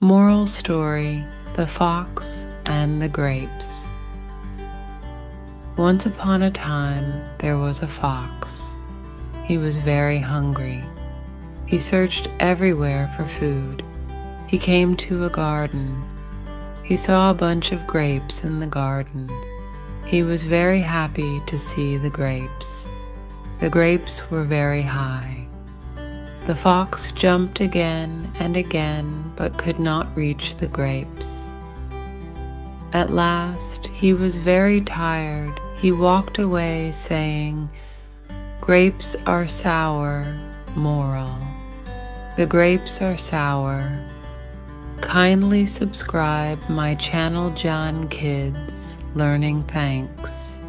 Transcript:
Moral story: The Fox and the Grapes. Once upon a time, there was a fox. He was very hungry. He searched everywhere for food. He came to a garden. He saw a bunch of grapes in the garden. He was very happy to see the grapes. The grapes were very high. The fox jumped again and again, but could not reach the grapes. At last, he was very tired. He walked away saying, "Grapes are sour." Moral: the grapes are sour. Kindly subscribe my channel, JoJo Kids Learning. Thanks.